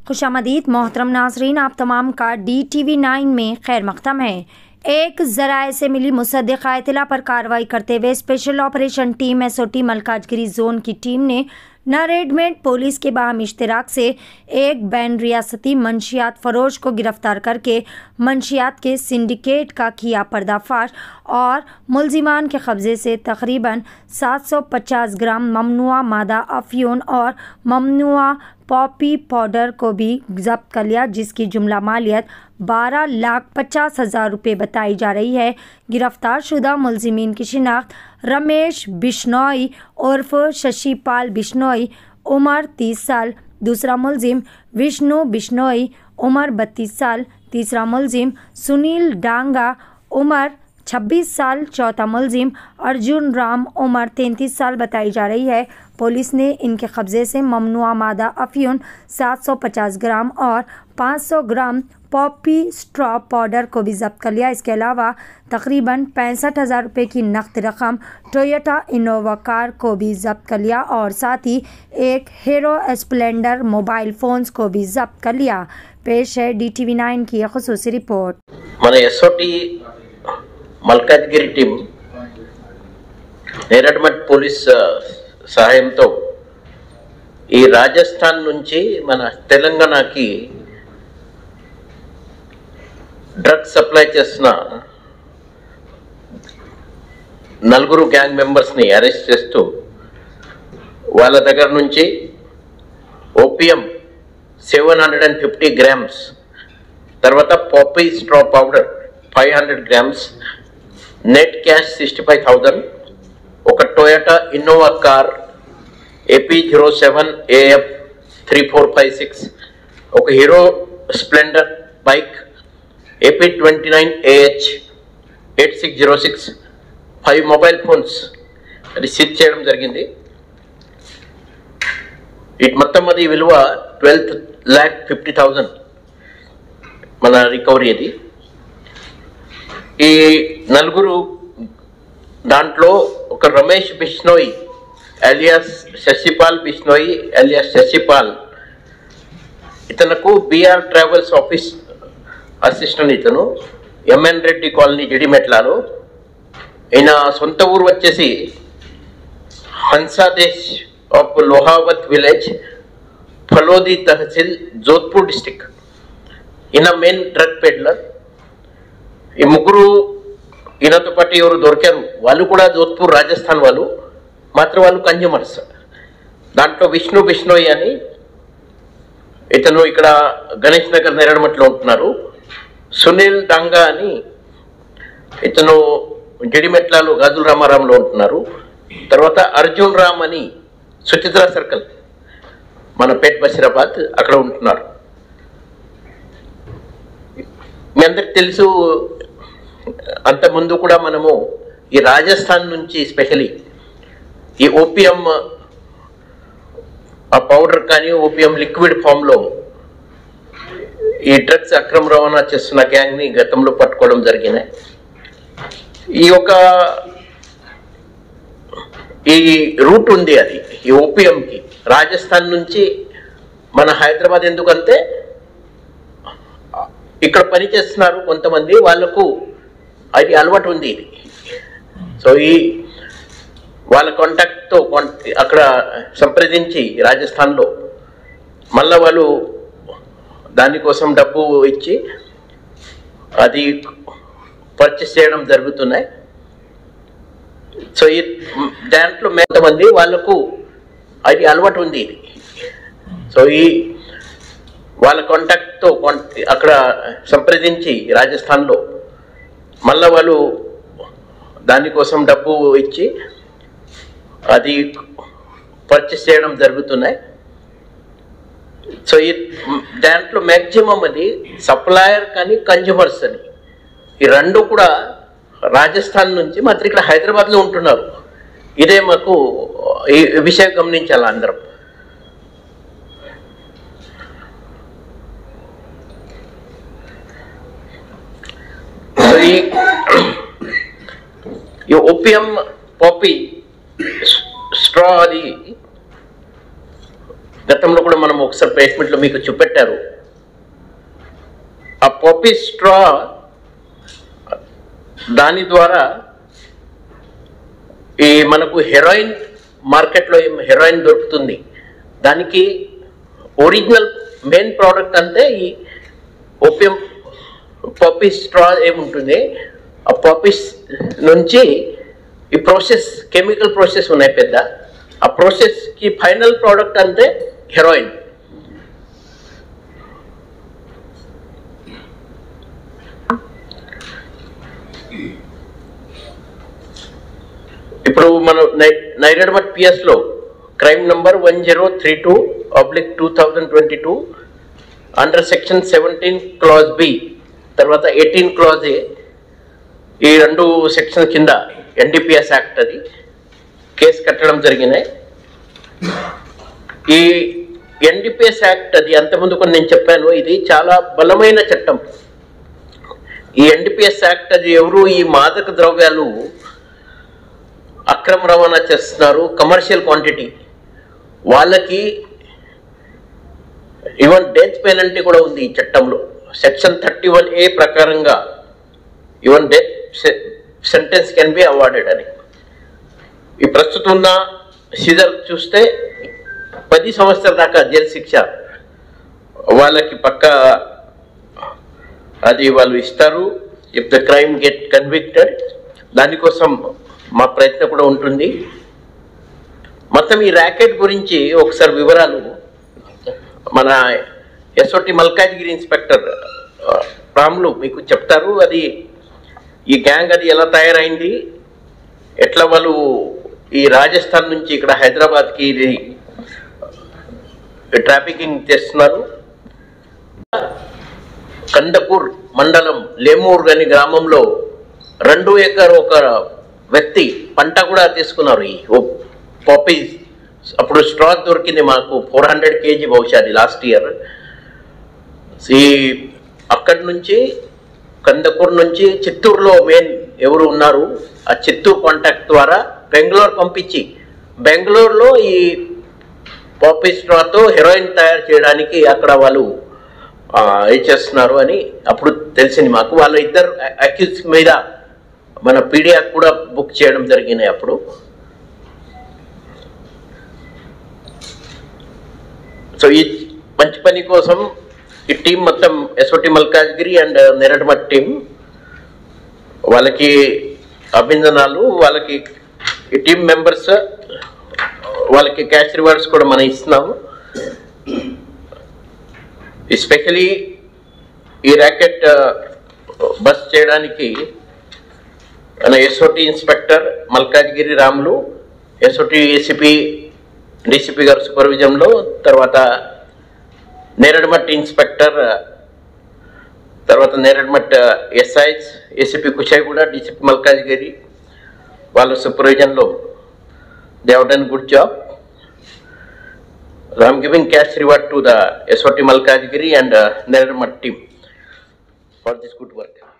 खुशामदीद मोहतरम नाजरीन, आप तमाम का DTV9 में खैर मक़दम है। एक ज़राए से मिली मुसद्दिक़ा इत्तला पर कार्रवाई करते हुए special operation team SOT Malkajgiri zone की टीम ने नारेडमेंट पुलिस के बाहम इश्तराक से एक बैन रियासती मंशियात फरोश को गिरफ्तार करके मंशियात के सिंडिकेट का किया पर्दाफाश और मुलजिमान के कब्जे से तकरीबन 750 ग्राम ममनुआ मादा अफ्यून और ममनुआ पॉपी पाउडर को भी जब्त कर लिया, जिसकी जुमला मालियत 12,50,000 रुपये बताई जा रही है। गिरफ्तार शुदा मुलजिमीन की शिनाख्त रमेश बिश्नोई उर्फ शशिपाल बिश्नोई उम्र 30 साल, दूसरा मुलजिम विष्णु बिश्नोई उम्र 32 साल, तीसरा मुलजिम सुनील डांगा उम्र 26 साल, चौथा मुलजिम अर्जुन राम उम्र 33 साल बताई जा रही है। पुलिस ने इनके कब्जे से ममनुआ मादा अफ्यून 750 ग्राम और 500 ग्राम पॉपी स्ट्रॉ पाउडर को भी जब्त कर लिया। इसके अलावा तकरीबन 65,000 रुपये की नकद रकम टोयोटा इनोवा कार को भी जब्त कर लिया और साथ ही एक हीरो स्प्लेंडर मोबाइल फ़ोन्स को भी जब्त कर लिया। पेश है DTV9 की खुसूसी रिपोर्ट। మన SOT Malkajgiri team Neredmet police సహాయంతో ఈ రాజస్థాన్ నుంచి మన తెలంగాణకి డ్రగ్స్ సప్లై చేసిన నలుగురు గ్యాంగ్ మెంబర్స్ని అరెస్ట్ చేస్తూ వాళ్ళ దగ్గర నుంచి ఓపియం 750 గ్రామ్స్, తర్వాత poppy straw powder 500 grams, net cash 65,000, ఒక టొయోటా ఇన్నోవా కార్ AP07AF 3456, ఒక Hero Splendor bike AP29AH 8606, 5 mobile phones అది సీజ్ చేయడం జరిగింది। ఇటు మొత్తం అది విలువ 12,50,000 మన రికవరీ అది। ఈ నలుగురు దాంట్లో ఒక రమేష్ బిష్నోయి అలియాస్ శశిపాల్ బిష్నోయి అలియాస్ శశిపాల్, ఇతనుకు BR ట్రావెల్స్ ఆఫీస్ అసిస్టెంట్, ఇతను MN రెడ్డి కాలనీ జడిమెట్లాలో, ఈయన సొంత ఊరు వచ్చేసి Hansadesh of Lohawat village, Phalodi tehsil, Jodhpur district. ఈయన మెయిన్ డ్రగ్ పెడ్లర్। ఈ ముగ్గురు ఈయనతో పాటు ఎవరు దొరికారు వాళ్ళు కూడా జోధ్పూర్ రాజస్థాన్ వాళ్ళు, మాత్రం వాళ్ళు కన్జ్యూమర్స్। దాంట్లో విష్ణు బిష్నోయి అని ఇతను ఇక్కడ గణేష్ నగర్ నేరడమట్లో ఉంటున్నారు। సునీల్ డాంగా అని ఇతను జడిమెట్లలో గాజుల రామారాంలో ఉంటున్నారు। తర్వాత అర్జున్ రామ్ అని సుచిత్ర సర్కిల్ మన పేట్ బషీరాబాద్ అక్కడ ఉంటున్నారు। మీ అందరికి తెలుసు, అంతకుముందు కూడా మనము ఈ రాజస్థాన్ నుంచి స్పెషలీ ఈ ఓపియం ఆ పౌడర్ కానీ ఓపియం లిక్విడ్ ఫామ్లో ఈ డ్రగ్స్ అక్రమ రవాణా చేస్తున్న గ్యాంగ్ని గతంలో పట్టుకోవడం జరిగినాయి। ఈ రూట్ ఉంది, అది ఈ ఓపియంకి రాజస్థాన్ నుంచి మన హైదరాబాద్, ఎందుకంటే ఇక్కడ పని చేస్తున్నారు కొంతమంది, వాళ్ళకు అది అలవాటు ఉంది ఇది। సో ఈ వాళ్ళ కాంటాక్ట్తో అక్కడ సంప్రదించి రాజస్థాన్లో మళ్ళీ వాళ్ళు దానికోసం డబ్బు ఇచ్చి అది పర్చేస్ చేయడం జరుగుతున్నాయి। సో ఈ దాంట్లో కొంతమంది వాళ్ళకు అది అలవాటు ఉంది ఇది। సో ఈ వాళ్ళ కాంటాక్ట్తో అక్కడ సంప్రదించి రాజస్థాన్లో మళ్ళీ వాళ్ళు దానికోసం డబ్బు ఇచ్చి అది పర్చేస్ చేయడం జరుగుతున్నాయి। సో ఈ దాంట్లో మ్యాక్సిమం అది సప్లయర్ కానీ కన్జ్యూమర్స్ అని ఈ రెండు కూడా రాజస్థాన్ నుంచి మాత్రం ఇక్కడ హైదరాబాద్లో ఉంటున్నారు। ఇదే మాకు ఈ విషయం గమనించాలి అందరం। ఈ ఓపియం పాపీ స్ట్రా అది గతంలో కూడా మనం ఒకసారి ప్రెస్ మీట్లో మీకు చూపెట్టారు. ఆ పాపీ స్ట్రా దాని ద్వారా ఈ మనకు హెరాయిన్ మార్కెట్లో హెరాయిన్ దొరుకుతుంది. దానికి ఒరిజినల్ మెయిన్ ప్రోడక్ట్ అంటే ఈ ఓపియం పాపీ స్ట్రా ఏముంటుంది, ఆ పాపీస్ నుంచి ఈ ప్రాసెస్ కెమికల్ ప్రాసెస్ ఉన్నాయి పెద్ద, ఆ ప్రాసెస్కి ఫైనల్ ప్రోడక్ట్ అంటే హెరాయిన్. ఇప్పుడు మనం నైరడ్మట్ పిఎస్లో crime number 1032/2022 under section 17 clause B తర్వాత 18 క్లాజ్ ఏ, ఈ 2 సెక్షన్ కింద ఎన్డీపీఎస్ యాక్ట్ అది కేసు కట్టడం జరిగినాయి. ఈ ఎన్డీపీఎస్ యాక్ట్ అది అంతకుముందు కొన్ని నేను చెప్పాను, ఇది చాలా బలమైన చట్టం. ఈ ఎన్డీపీఎస్ యాక్ట్ అది ఎవరు ఈ మాదక ద్రవ్యాలు అక్రమ రవాణా చేస్తున్నారు కమర్షియల్ క్వాంటిటీ, వాళ్ళకి ఈవెన్ డెత్ పెనల్టీ కూడా ఉంది ఈ చట్టంలో. సెక్షన్ 31A ప్రకారంగా even death sentence can be awarded అని. ఈ ప్రస్తుతం ఉన్న సీజర్ చూస్తే 10 సంవత్సరాల దాకా జైలు శిక్ష వాళ్ళకి పక్క అది వాళ్ళు ఇస్తారు if the crime get convicted. దానికోసం మా ప్రయత్నం కూడా ఉంటుంది. మొత్తం ఈ ర్యాకెట్ గురించి ఒకసారి వివరాలు మన ఎస్ఓటి మల్కాజ్గిరి ఇన్స్పెక్టర్ రాములు మీకు చెప్తారు. అది ఈ గ్యాంగ్ అది ఎలా తయారైంది, ఎట్లా వాళ్ళు ఈ రాజస్థాన్ నుంచి ఇక్కడ హైదరాబాద్కి ఇది ట్రాఫికింగ్ చేస్తున్నారు. కందకూర్ మండలం లేమూర్ అనే గ్రామంలో 2 ఎకర్ ఒక వ్యక్తి పంట కూడా తీసుకున్నారు ఈ పాపీ. అప్పుడు స్ట్రా దొరికింది మాకు 400 kg బహుశా అది లాస్ట్ ఇయర్. ఈ అక్కడి నుంచి కందకూరు నుంచి చిత్తూరులో మెయిన్ ఎవరు ఉన్నారు, ఆ చిత్తూరు కాంటాక్ట్ ద్వారా బెంగళూరు పంపించి బెంగళూరులో ఈ పాపీ స్ట్రాతో హెరాయిన్ తయారు చేయడానికి అక్కడ వాళ్ళు ఏం చేస్తున్నారు అని అప్పుడు తెలిసింది మాకు. వాళ్ళ 2 అక్యూజ్ మీద మన పీడియాక్ కూడా బుక్ చేయడం జరిగినాయి అప్పుడు. సో ఈ మంచి పని కోసం ఈ టీం మొత్తం SOT Malkajgiri and Neredmet team వాళ్ళకి అభినందనాలు. వాళ్ళకి ఈ టీం మెంబర్స్ వాళ్ళకి క్యాష్ రివార్డ్స్ కూడా మనం ఇస్తున్నాము. ఎస్పెషలీ ఈ ర్యాకెట్ బస్ చేయడానికి మన SOT inspector Malkajgiri Ramulu, SOT ACP DCP garu సూపర్విజన్లో, తర్వాత నేరడ్మట్ ఇన్స్పెక్టర్, తర్వాత Neredmet SIs ACP Kushaiguda, DCP Malkajgiri వాళ్ళ సూపర్విజన్లో they have done good job. I am giving cash reward to the SOT Malkajgiri and Nermat team for this good work.